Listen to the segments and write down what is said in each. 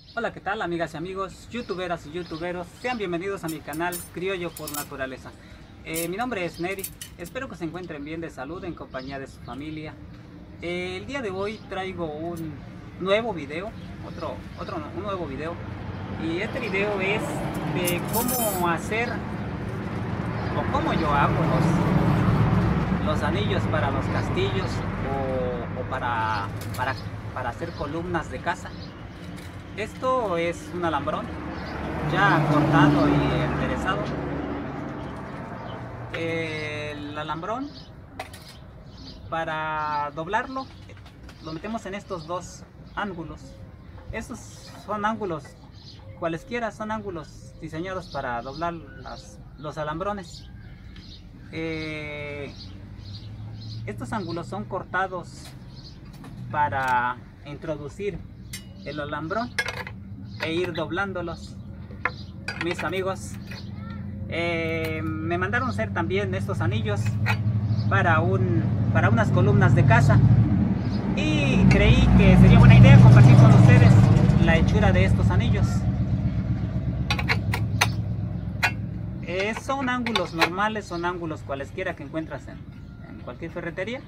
Hola, ¿qué tal, amigas y amigos, youtuberas y youtuberos? Sean bienvenidos a mi canal Criollo por Naturaleza. Mi nombre es Neri, espero que se encuentren bien de salud en compañía de su familia. El día de hoy traigo un nuevo video, un nuevo video. Y este video es de cómo hacer o cómo yo hago los anillos para los castillos o para hacer columnas de casa. Esto es un alambrón ya cortado y enderezado. El alambrón, para doblarlo, lo metemos en estos dos ángulos. Estos son ángulos cualesquiera, son ángulos diseñados para doblar los alambrones. Estos ángulos son cortados para introducir el alambrón e ir doblándolos. Mis amigos, me mandaron hacer también estos anillos para unas columnas de casa, y creí que sería buena idea compartir con ustedes la hechura de estos anillos. Son ángulos normales, son ángulos cualesquiera que encuentras en cualquier ferretería.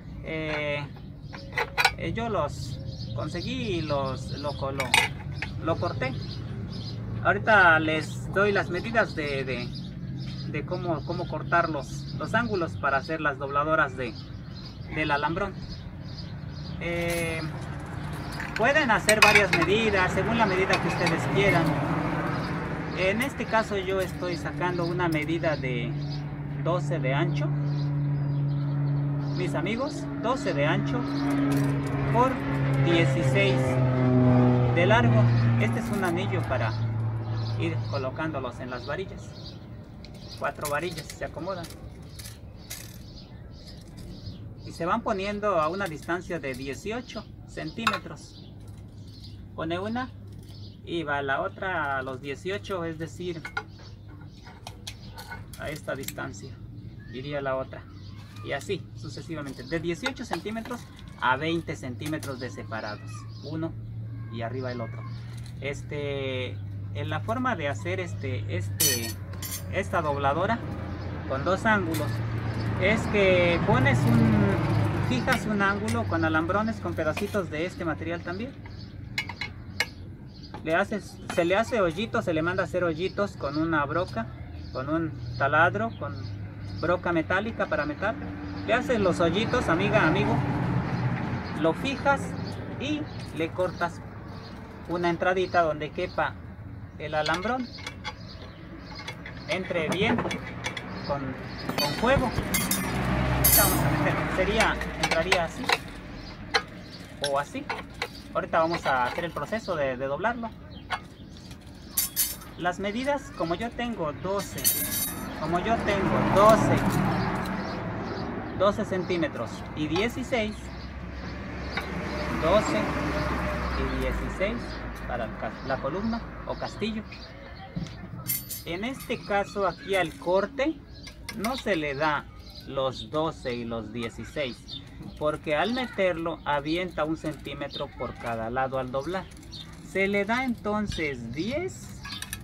Yo los conseguí y lo corté. Ahorita les doy las medidas de cómo cortar los ángulos para hacer las dobladoras del alambrón. Pueden hacer varias medidas según la medida que ustedes quieran. En este caso yo estoy sacando una medida de 12 de ancho, mis amigos, 12 de ancho por 16 de largo. Este es un anillo para ir colocándolos en las varillas. 4 varillas se acomodan y se van poniendo a una distancia de 18 centímetros. Pone una y va la otra a los 18, es decir, a esta distancia iría la otra, y así sucesivamente, de 18 centímetros a 20 centímetros de separados, uno y arriba el otro. En la forma de hacer esta dobladora con dos ángulos es que fijas un ángulo con alambrones, con pedacitos de este material también. Se le hace hoyitos, se le manda a hacer hoyitos con una broca, con un taladro, con broca metálica para metal. Le haces los hoyitos, amiga, amigo, lo fijas y le cortas una entradita donde quepa el alambrón, entre bien con fuego. Vamos a meter, entraría así o así. Ahorita vamos a hacer el proceso de doblarlo. Las medidas, como yo tengo 12 centímetros y 16, 12 y 16 para la columna o castillo. En este caso, aquí al corte no se le da los 12 y los 16, porque al meterlo avienta 1 centímetro por cada lado al doblar. Se le da entonces 10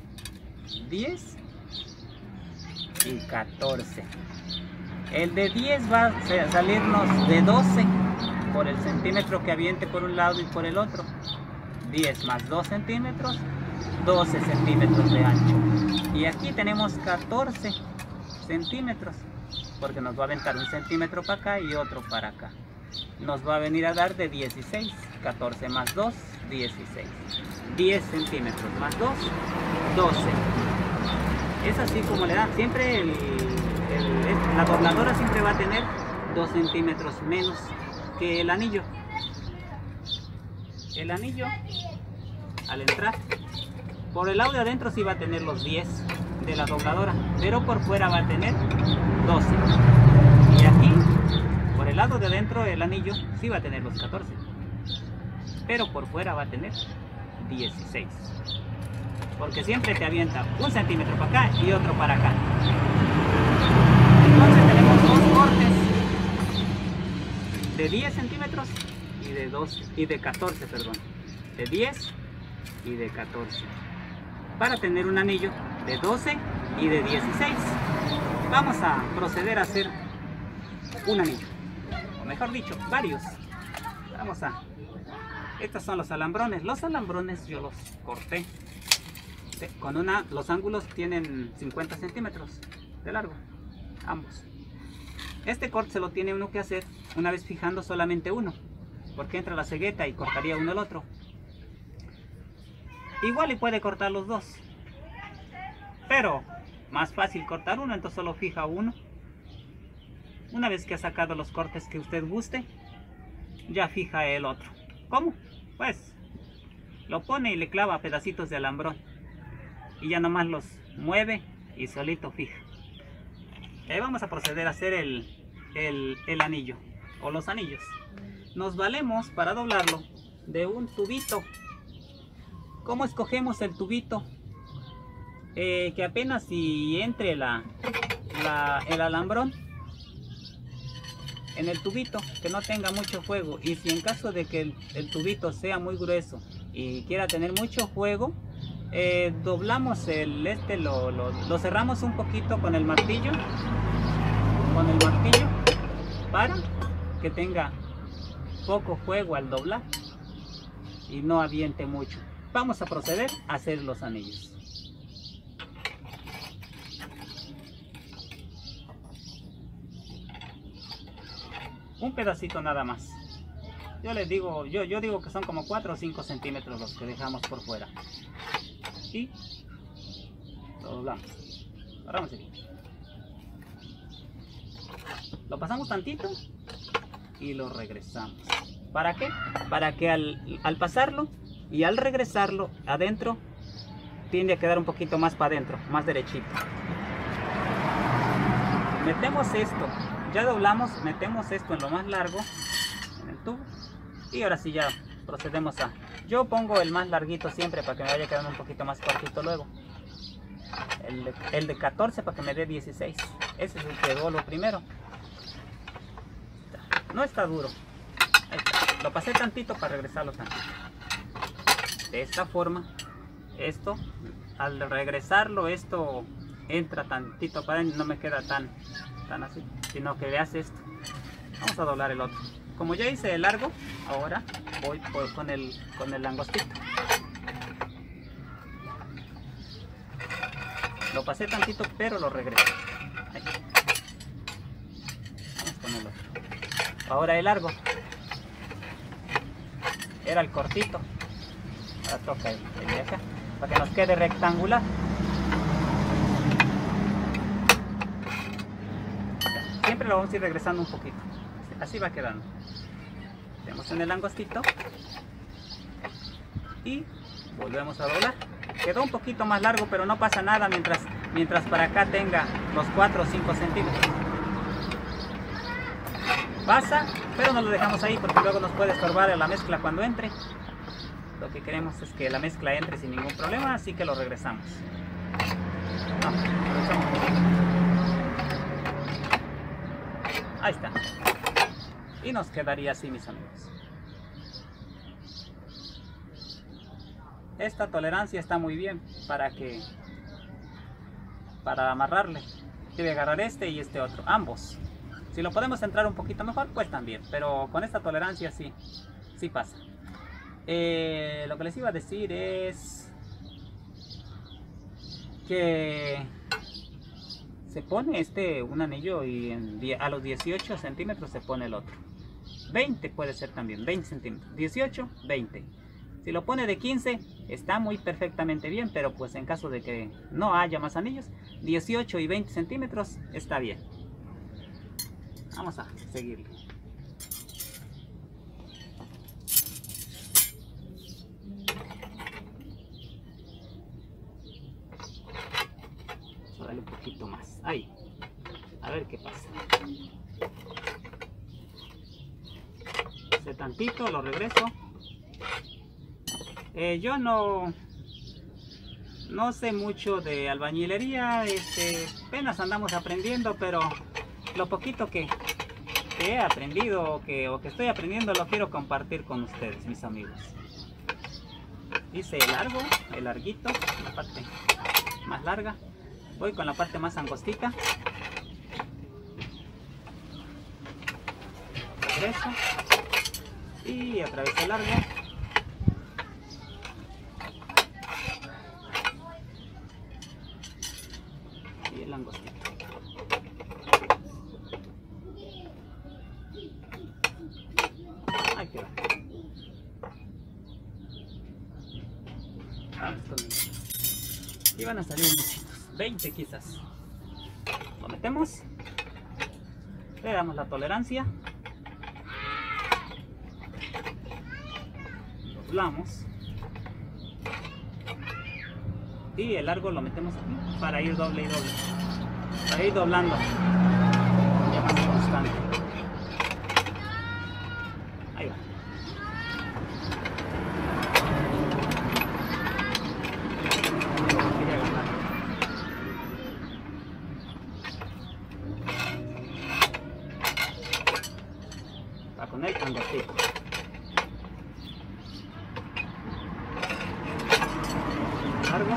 y 14. El de 10 va a salirnos de 12 por el centímetro que aviente por un lado y por el otro. 10 más 2 centímetros, 12 centímetros de ancho. Y aquí tenemos 14 centímetros, porque nos va a aventar 1 centímetro para acá y otro para acá. Nos va a venir a dar de 16, 14 más 2, 16. 10 centímetros más 2, 12. Es así como le dan. Siempre la dobladora siempre va a tener 2 centímetros menos que el anillo. El anillo, al entrar, por el lado de adentro sí va a tener los 10 de la dobladora, pero por fuera va a tener 12. Y aquí, por el lado de adentro, el anillo sí va a tener los 14, pero por fuera va a tener 16, porque siempre te avienta 1 centímetro para acá y otro para acá. Entonces tenemos dos cortes de 10 centímetros y de 14, perdón, de 10 y de 14 para tener un anillo de 12 y de 16. Vamos a proceder a hacer un anillo, o mejor dicho, varios. Estos son los alambrones. Los alambrones yo los corté con los ángulos tienen 50 centímetros de largo, ambos. Este corte se lo tiene uno que hacer una vez fijando solamente uno, porque entra la cegueta y cortaría uno el otro. Igual y puede cortar los dos, pero más fácil cortar uno, entonces solo fija uno. Una vez que ha sacado los cortes que usted guste, ya fija el otro. ¿Cómo? Pues lo pone y le clava pedacitos de alambrón y ya nomás los mueve y solito fija. Vamos a proceder a hacer el anillo o los anillos. Nos valemos para doblarlo de un tubito. ¿Cómo escogemos el tubito? Que apenas si entre el alambrón en el tubito, que no tenga mucho fuego. Y si en caso de que el tubito sea muy grueso y quiera tener mucho fuego, doblamos lo cerramos un poquito con el martillo para que tenga poco fuego al doblar y no aviente mucho. Vamos a proceder a hacer los anillos. Un pedacito nada más. Yo les digo, yo digo que son como 4 o 5 centímetros los que dejamos por fuera. Y lo doblamos. Agarramos aquí. Lo pasamos tantito y lo regresamos. ¿Para qué? Para que al pasarlo y al regresarlo adentro tiende a quedar un poquito más para adentro, más derechito. Metemos esto, ya doblamos, metemos esto en lo más largo, en el tubo, y ahora sí ya procedemos a... Yo pongo el más larguito siempre para que me vaya quedando un poquito más cortito luego. El de 14 para que me dé 16. Ese es el que doblo primero. No está duro. Ahí está. Lo pasé tantito para regresarlo tantito. De esta forma, esto, al regresarlo, esto entra tantito para adentro, no me queda tan así, sino que le hace esto. Vamos a doblar el otro. Como ya hice el largo, ahora voy con el langostito. Lo pasé tantito, pero lo regreso. Ahí. Vamos con el otro. Ahora el largo. Era el cortito. Ahora toca el de acá, para que nos quede rectangular. Siempre lo vamos a ir regresando un poquito. Así va quedando. Metemos en el langostito y volvemos a doblar. Quedó un poquito más largo, pero no pasa nada mientras para acá tenga los 4 o 5 centímetros. Pasa, pero no lo dejamos ahí porque luego nos puede estorbar la mezcla cuando entre. Lo que queremos es que la mezcla entre sin ningún problema, así que lo regresamos. Ahí está. Y nos quedaría así, mis amigos. Esta tolerancia está muy bien para amarrarle. Debe agarrar este y este otro, ambos. Si lo podemos centrar un poquito mejor, pues también. Pero con esta tolerancia sí pasa. Lo que les iba a decir es que se pone un anillo y a los 18 centímetros se pone el otro. 20 puede ser también, 20 centímetros. 18, 20. Si lo pone de 15, está muy perfectamente bien, pero pues en caso de que no haya más anillos, 18 y 20 centímetros está bien. Vamos a seguirle. Vamos a darle un poquito más. Ahí. A ver qué pasa. Hace tantito, lo regreso. Yo no sé mucho de albañilería, apenas andamos aprendiendo, pero lo poquito que he aprendido o que estoy aprendiendo lo quiero compartir con ustedes, mis amigos. Hice el largo, el larguito, la parte más larga. Voy con la parte más angostita. Regreso. Y otra vez el largo. Y el angostito. Ahí queda. Y van a salir muchitos, 20 quizás. Lo metemos, le damos la tolerancia, doblamos y el largo lo metemos aquí para ir doble y doble, para ir doblando ya más constante. Ahí va. Con el angostito. Largo.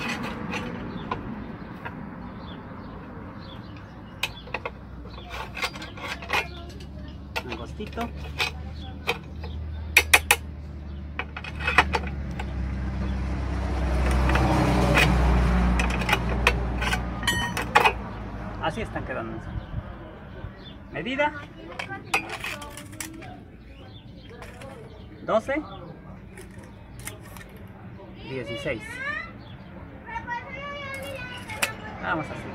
Angostito. Así están quedando. Medida 12, 16. Vamos así.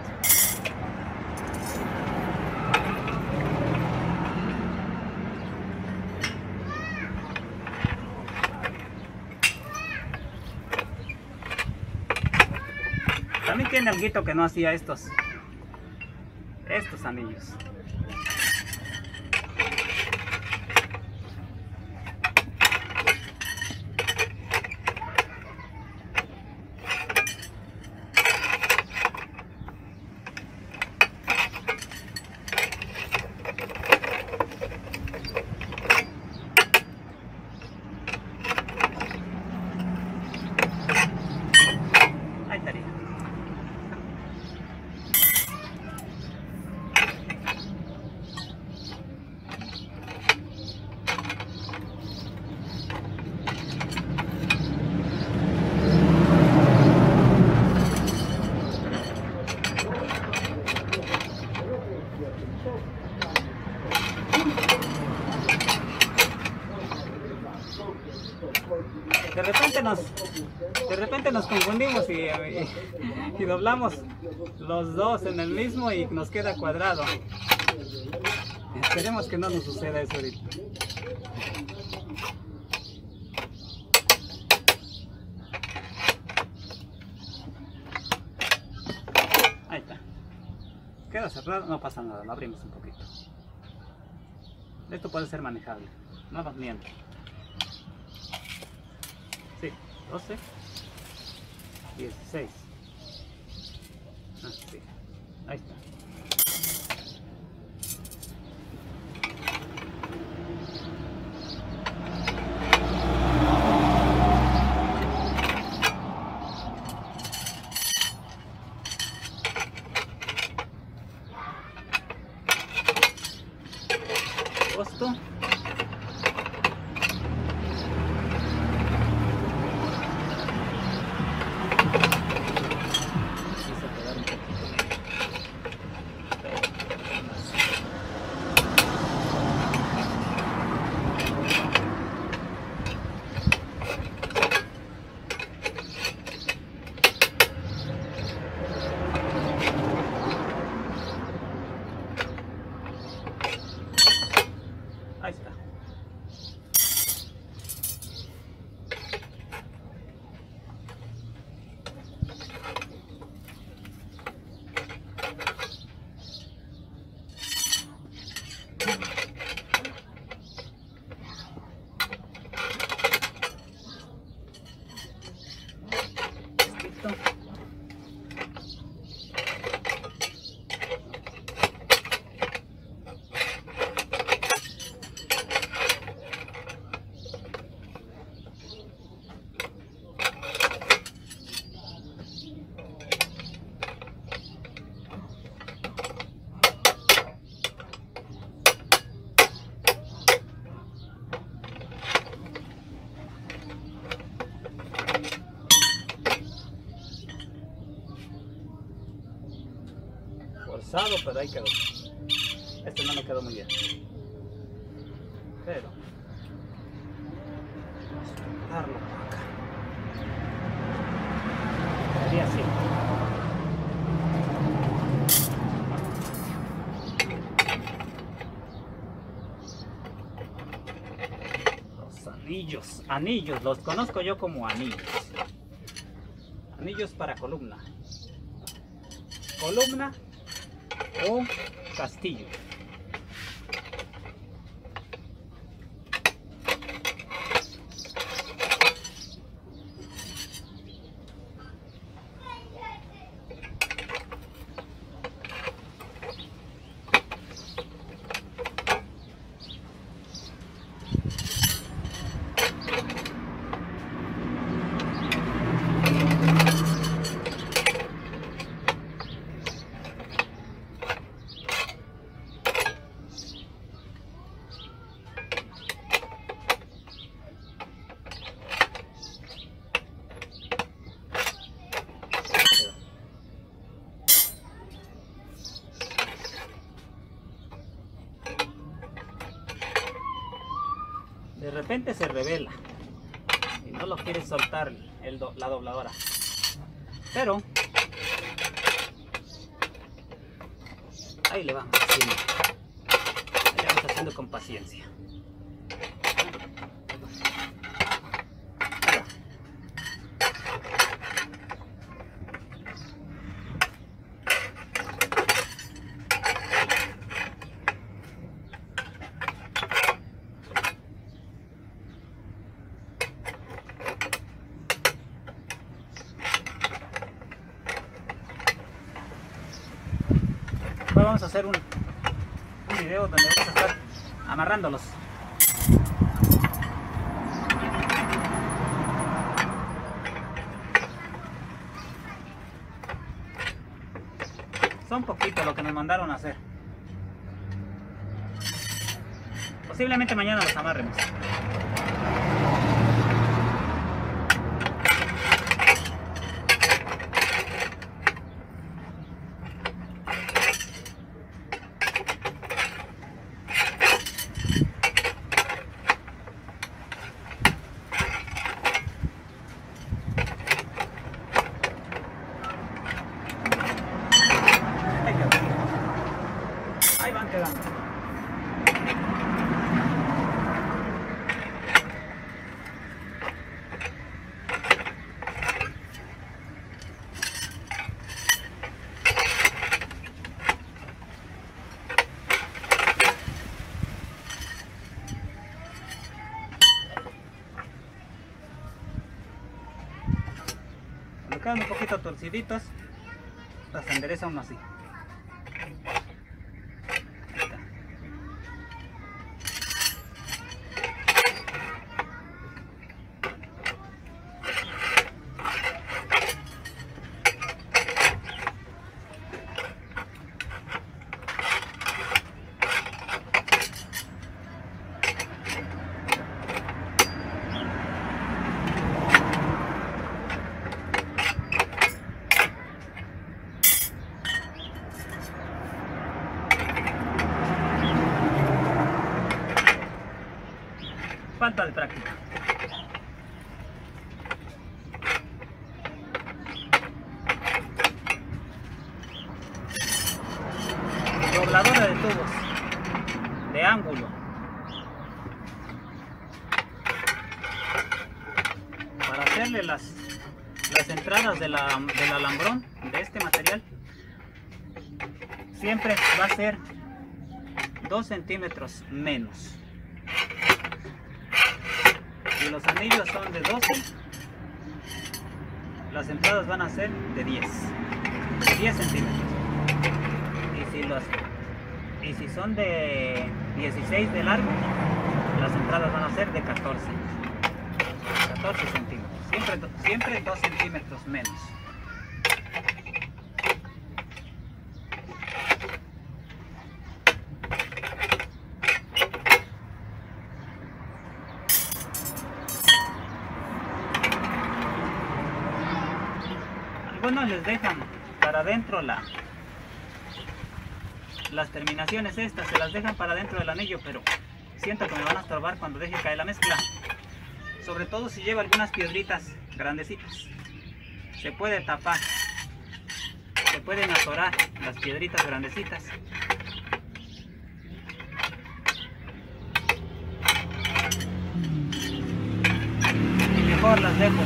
También tiene alguito que no hacía estos anillos. De repente nos confundimos y doblamos los dos en el mismo y nos queda cuadrado. Esperemos que no nos suceda eso ahorita. Ahí está. Queda cerrado, no pasa nada, lo abrimos un poquito. Esto puede ser manejable, no nos miento. Sí, 12, 16. Ah, sí. Ahí está. Costo. Ahí está. Listo. pesado, pero ahí quedó. Este no me quedó muy bien. Pero vamos a darlo por acá. Quedaría así. Anillos, los conozco yo como anillos. Anillos para columna o castillo. De repente se revela y no lo quiere soltar la dobladora, pero ahí le vamos haciendo, con paciencia. Vamos a hacer un video donde vamos a estar amarrándolos. Son poquito lo que nos mandaron a hacer. Posiblemente mañana los amarremos. Ahí van quedando. Cuando quedan un poquito torciditos, las endereza uno así. Falta de práctica. Dobladora de tubos de ángulo para hacerle las entradas del alambrón de este material. Siempre va a ser 2 centímetros menos. Si los anillos son de 12, las entradas van a ser de 10 centímetros. Y si son de 16 de largo, las entradas van a ser de 14 centímetros. Siempre 2 centímetros menos. Algunos les dejan para adentro las terminaciones estas se las dejan para dentro del anillo, pero siento que me van a estorbar cuando deje caer la mezcla. Sobre todo si lleva algunas piedritas grandecitas. Se puede tapar. Se pueden atorar las piedritas grandecitas. Y mejor las dejo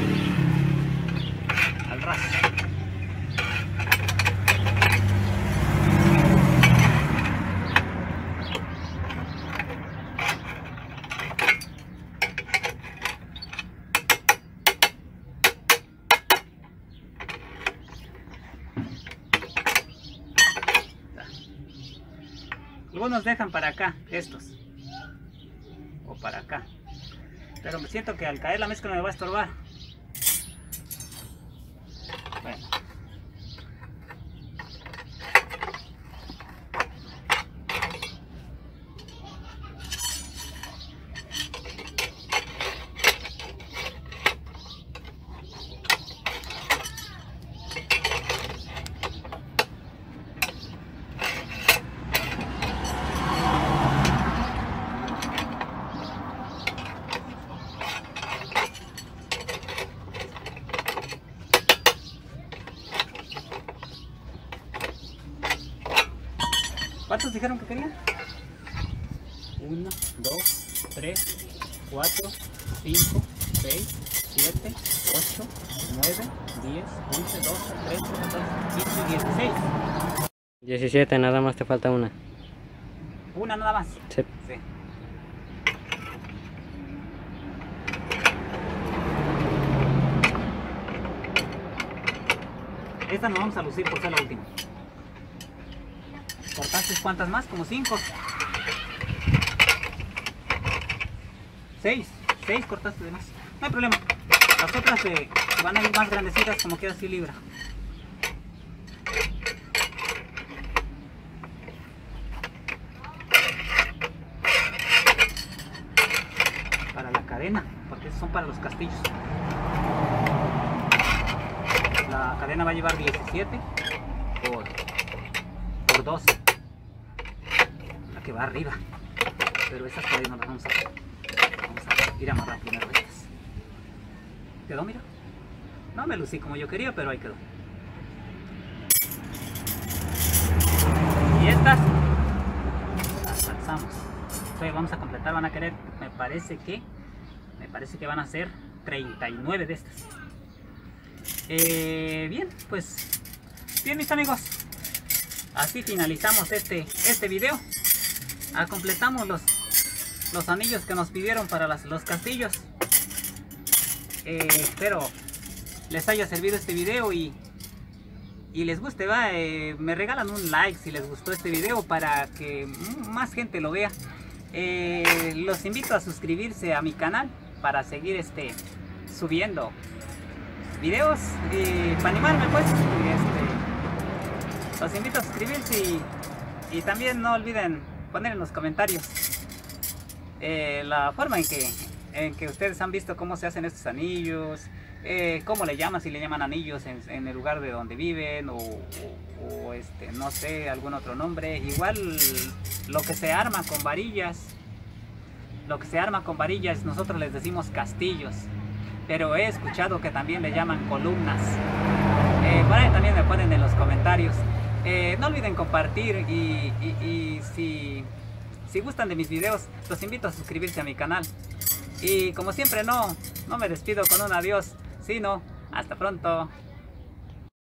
al ras. Algunos dejan para acá estos o para acá, pero me siento que al caer la mezcla me va a estorbar. Bueno. ¿Cuántos dijeron que querían? 1, 2, 3, 4, 5, 6, 7, 8, 9, 10, 11, 12, 13, 14, 15, 16. 17, nada más te falta una. ¿Una nada más? Sí. Sí. Esta nos vamos a lucir por ser la última. ¿Cortaste cuántas más? Como 5. 6 cortaste de más. No hay problema. Las otras se van a ir más grandecitas, como queda así libra. Para la cadena, porque esos son para los castillos. La cadena va a llevar 17 por 12. La que va arriba. Pero estas todavía no las vamos a ir a amarrar primero estas. ¿Quedó, mira? No me lucí como yo quería, pero ahí quedó. Y estas las alzamos. Entonces vamos a completar, van a querer, me parece que van a ser 39 de estas. Bien, pues bien, mis amigos, así finalizamos este video. Completamos los anillos que nos pidieron para los castillos. Espero les haya servido este video y les guste, me regalan un like si les gustó este video para que más gente lo vea. Los invito a suscribirse a mi canal para seguir subiendo videos para animarme, pues. Los invito a suscribirse y también no olviden poner en los comentarios la forma en que ustedes han visto cómo se hacen estos anillos, cómo le llaman, si le llaman anillos en el lugar de donde viven o no sé, algún otro nombre. Igual lo que se arma con varillas, nosotros les decimos castillos, pero he escuchado que también le llaman columnas. Por ahí también me ponen en los comentarios. No olviden compartir y si gustan de mis videos, los invito a suscribirse a mi canal. Y como siempre no me despido con un adiós, sino hasta pronto.